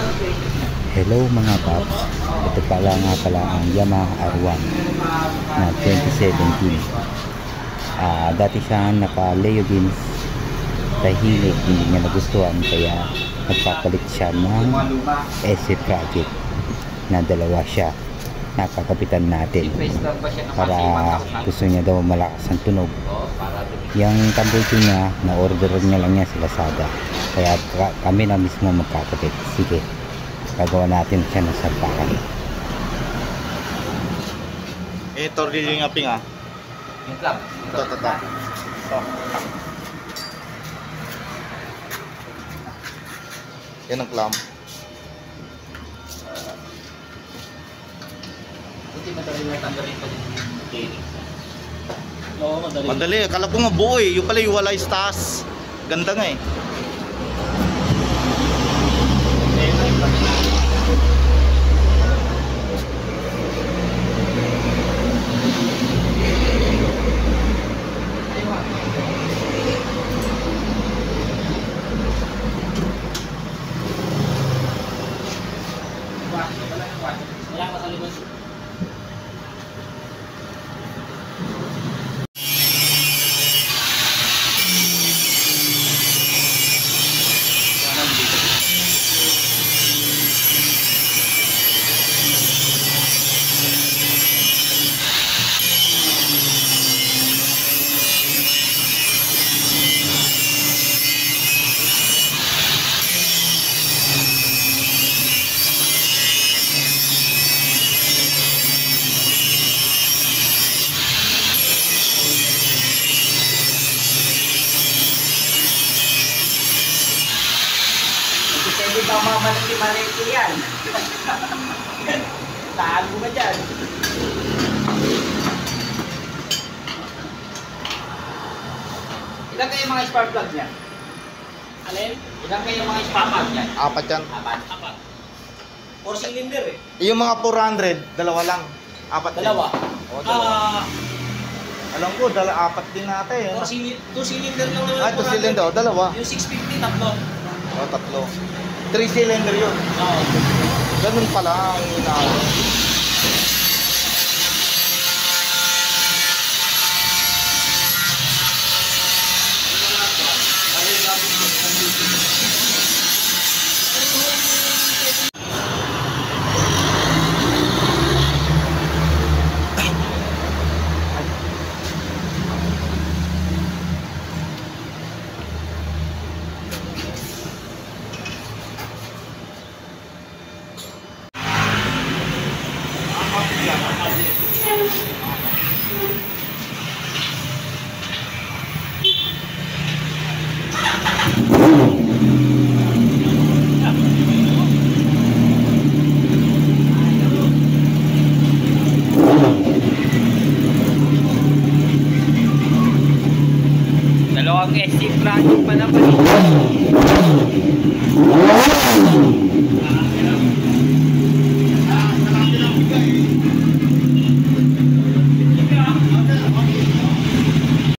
Hello mga paps, ito pala nga pala ang Yamaha R1 na 2017. Dati siya naka-Leo Beans, tahimik, hindi niya nagustuhan, kaya nagpapalit siya ng SC Project na dalawa siya, nakakapitan natin para gusto niya daw malakas ang tunog. Yung tambucho niya, na-order niya lang niya sa Lazada, kaya kami na mismo magkakapit. Sige, gagawa natin siya ng sampakan. Tornilyo yung aping Yung club. Ito. Yan ang clamp. Buti madali na tanggalin pa din yung bearing. Oo, madali. Madali, akala ko nga buo eh. Yung pala yung walay stas. Ganda nga eh. Wala ka sa libas. Hindi ba mamalaki-malaki yan? Tago ka dyan. Ilan kayo mga spark plug niya? Alin? Ilan kayo mga spark plug niya? Apat yan. Apat. 4 cylinder eh. Yung mga 400, dalawa lang. Apat din. Dalawa. O, dalawa. Alam ko, apat din natin. 2 cylinder lang naman. Ah, 2 cylinder. O, dalawa. Yung 650, tatlo. O, tatlo. 3 cylinder yun. Oo. Ganun pala ang inaano. Dalawang SC project pa naman.